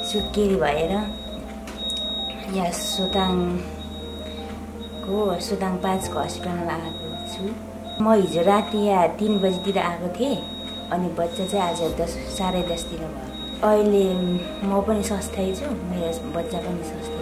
सुत्केरी भएर यहाँ सोताङ 5 को हस्पिटलमा आएको छु। म हिजो राति यहाँ 3 बजीतिर आएको थिएँ अनि बच्चा चाहिँ आज 10 साढे 10 तिर भयो। अहिले म पनि स्वस्थै छु, मेरो बच्चा पनि स्वस्थ